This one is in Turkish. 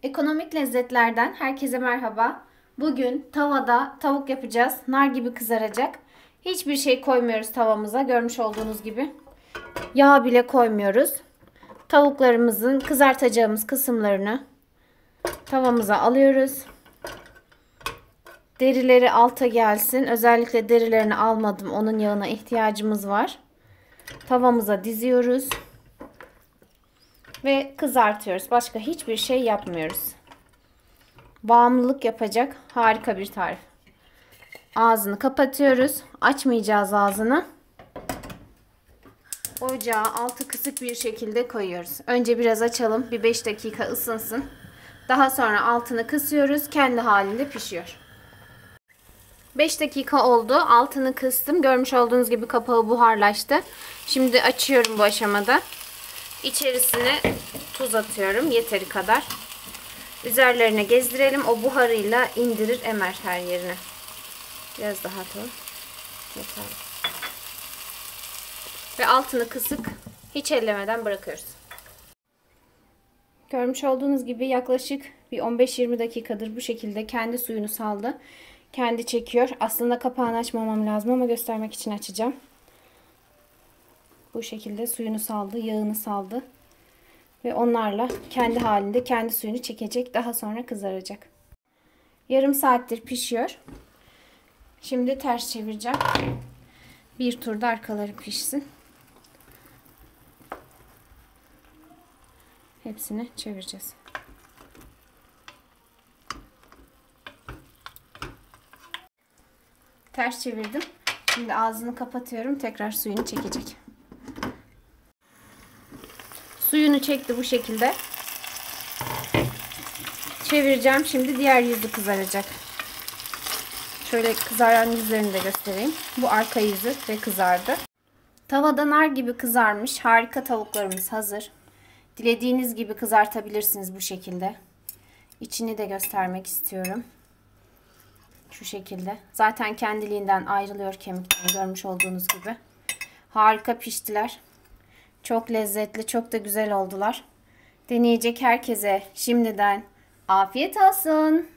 Ekonomik lezzetlerden herkese merhaba. Bugün tavada tavuk yapacağız. Nar gibi kızaracak. Hiçbir şey koymuyoruz tavamıza. Görmüş olduğunuz gibi. Yağ bile koymuyoruz. Tavuklarımızın kızartacağımız kısımlarını tavamıza alıyoruz. Derileri alta gelsin. Özellikle derilerini almadım. Onun yağına ihtiyacımız var. Tavamıza diziyoruz. Ve kızartıyoruz. Başka hiçbir şey yapmıyoruz. Bağımlılık yapacak harika bir tarif. Ağzını kapatıyoruz. Açmayacağız ağzını. Ocağa altı kısık bir şekilde koyuyoruz. Önce biraz açalım. Bir 5 dakika ısınsın. Daha sonra altını kısıyoruz. Kendi halinde pişiyor. 5 dakika oldu. Altını kıstım. Görmüş olduğunuz gibi kapağı buharlaştı. Şimdi açıyorum bu aşamada. İçerisine tuz atıyorum. Yeteri kadar. Üzerlerine gezdirelim. O buharıyla indirir, emer her yerine. Biraz daha atalım. Yeter. Ve altını kısık, hiç ellemeden bırakıyoruz. Görmüş olduğunuz gibi yaklaşık bir 15-20 dakikadır bu şekilde kendi suyunu saldı. Kendi çekiyor. Aslında kapağını açmamam lazım ama göstermek için açacağım. Bu şekilde suyunu saldı, yağını saldı. Ve onlarla kendi halinde kendi suyunu çekecek. Daha sonra kızaracak. Yarım saattir pişiyor. Şimdi ters çevireceğim. Bir turda arkaları pişsin. Hepsini çevireceğiz. Ters çevirdim. Şimdi ağzını kapatıyorum. Tekrar suyunu çekecek. Suyunu çekti bu şekilde. Çevireceğim. Şimdi diğer yüzü kızaracak. Şöyle kızaran yüzlerini de göstereyim. Bu arka yüzü ve kızardı. Tavada nar gibi kızarmış. Harika tavuklarımız hazır. Dilediğiniz gibi kızartabilirsiniz bu şekilde. İçini de göstermek istiyorum. Şu şekilde. Zaten kendiliğinden ayrılıyor kemikten, görmüş olduğunuz gibi. Harika piştiler. Çok lezzetli, çok da güzel oldular. Deneyecek herkese şimdiden afiyet olsun.